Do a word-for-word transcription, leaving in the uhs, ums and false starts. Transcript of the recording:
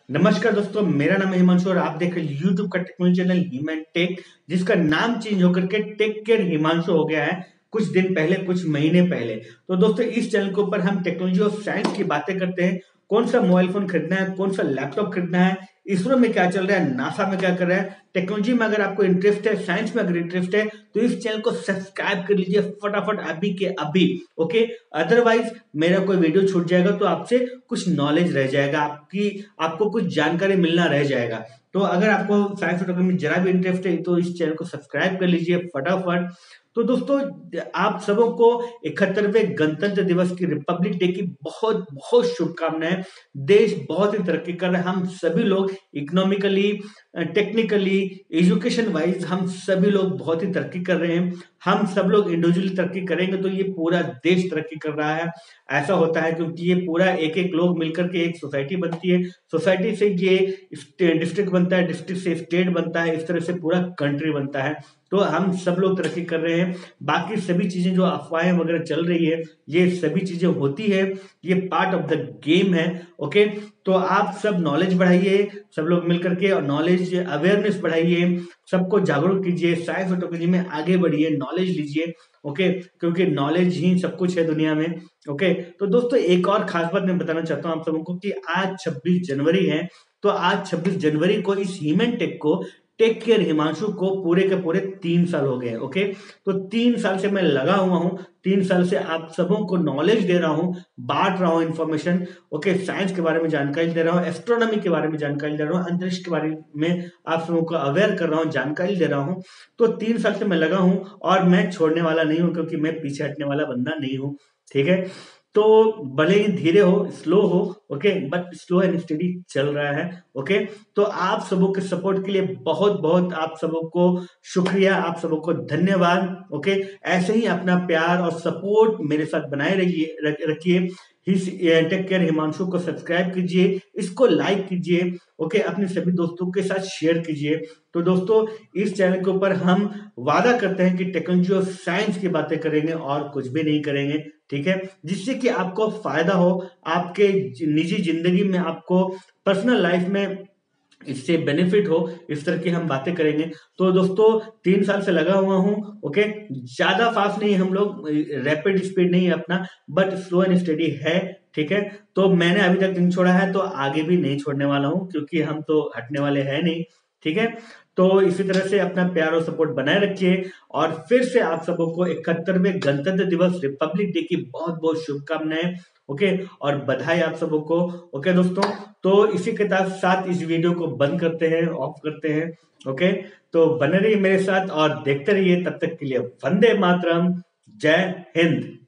नमस्कार दोस्तों, मेरा नाम है हिमांशु और आप देख रहे हैं यूट्यूब का टेक्नोलॉजी चैनल हीमैन टेक, जिसका नाम चेंज होकर के टेक केयर हिमांशु हो गया है कुछ दिन पहले, कुछ महीने पहले। तो दोस्तों, इस चैनल के ऊपर हम टेक्नोलॉजी और साइंस की बातें करते हैं। कौन सा मोबाइल फोन खरीदना है, कौन सा लैपटॉप खरीदना है, इसरो में क्या चल रहा है, नासा में क्या कर रहा है, टेक्नोलॉजी में अगर आपको इंटरेस्ट है, साइंस में अगर इंटरेस्ट है, तो इस चैनल को सब्सक्राइब कर लीजिए फटाफट अभी के अभी। ओके, अदरवाइज मेरा कोई वीडियो छूट जाएगा तो आपसे कुछ नॉलेज रह जाएगा, आपकी आपको कुछ जानकारी मिलना रह जाएगा। तो अगर आपको साइंस फोटोग्राफी में जरा भी इंटरेस्ट है तो इस चैनल को सब्सक्राइब कर लीजिए फटाफट। तो दोस्तों, आप सबों को इकहत्तरवें गणतंत्र दिवस की, रिपब्लिक डे की बहुत बहुत शुभकामनाएं। देश बहुत ही तरक्की कर रहा है, हम सभी लोग इकोनॉमिकली, टेक्निकली, एजुकेशन वाइज हम सभी लोग बहुत ही तरक्की कर रहे हैं। हम सब लोग इंडिविजुअली तरक्की करेंगे तो ये पूरा देश तरक्की कर रहा है। ऐसा होता है क्योंकि ये पूरा एक एक लोग मिलकर के एक सोसाइटी बनती है, सोसाइटी से ये डिस्ट्रिक्ट बनता है, डिस्ट्रिक्ट से स्टेट बनता है, इस तरह से पूरा कंट्री बनता है। तो हम सब लोग तरक्की कर रहे हैं। बाकी सभी चीजें जो अफवाहें वगैरह चल रही है, ये सभी चीजें होती है, ये पार्ट ऑफ द गेम है। ओके, तो आप सब नॉलेज बढ़ाइए, सब लोग मिलकर के, और नॉलेज अवेयरनेस बढ़ाइए, सबको जागरूक कीजिए, साइंस और टेक्नोलॉजी में आगे बढ़िए, नॉलेज लीजिए। ओके, क्योंकि नॉलेज ही सब कुछ है दुनिया में। ओके, तो दोस्तों, एक और खास बात मैं बताना चाहता हूं आप सबको कि आज छब्बीस जनवरी है। तो आज छब्बीस जनवरी को इस हीमन टेक को, टेक केयर हिमांशु को पूरे के पूरे तीन साल हो गए। ओके, तो तीन साल से मैं लगा हुआ हूं, तीन साल से आप सबों को नॉलेज दे रहा हूं, बांट रहा हूं इन्फॉर्मेशन। ओके, साइंस के बारे में जानकारी दे रहा हूं, एस्ट्रोनॉमी के बारे में जानकारी दे रहा हूं, अंतरिक्ष के बारे में आप सबों को अवेयर कर रहा हूं, जानकारी दे रहा हूं। तो तीन साल से मैं लगा हूं और मैं छोड़ने वाला नहीं हूं, क्योंकि मैं पीछे हटने वाला बंदा नहीं हूं। ठीक है, तो भले ही धीरे हो, स्लो हो, okay, but slow and steady चल रहा है। ओके, तो आप सबों के सपोर्ट के लिए बहुत बहुत आप सबों को शुक्रिया, आप सबों को धन्यवाद। ओके, ऐसे ही अपना प्यार और सपोर्ट मेरे साथ बनाए रखिए रखिए टेक केयर हिमांशु को सब्सक्राइब कीजिए, इसको लाइक कीजिए। ओके, अपने सभी दोस्तों के साथ शेयर कीजिए। तो दोस्तों, इस चैनल के ऊपर हम वादा करते हैं कि टेक्नोलॉजी और साइंस की बातें करेंगे और कुछ भी नहीं करेंगे। ठीक है, जिससे कि आपको फायदा हो, आपके निजी जिंदगी में, आपको पर्सनल लाइफ में इससे बेनिफिट हो, इस तरह की हम बातें करेंगे। तो दोस्तों, तीन साल से लगा हुआ हूं। ओके, ज्यादा फास्ट नहीं, हम लोग रैपिड स्पीड नहीं है अपना, बट स्लो एंड स्टडी है। ठीक है, तो मैंने अभी तक नहीं छोड़ा है, तो आगे भी नहीं छोड़ने वाला हूं, क्योंकि हम तो हटने वाले हैं नहीं। ठीक है, तो इसी तरह से अपना प्यार और सपोर्ट बनाए रखिए। और फिर से आप सबों को इकहत्तरवें गणतंत्र दिवस, रिपब्लिक डे की बहुत बहुत शुभकामनाएं। ओके, और बधाई आप सबों को। ओके दोस्तों, तो इसी के साथ इस वीडियो को बंद करते हैं, ऑफ करते हैं। ओके, तो बने रहिए मेरे साथ और देखते रहिए। तब तक के लिए वंदे मातरम, जय हिंद।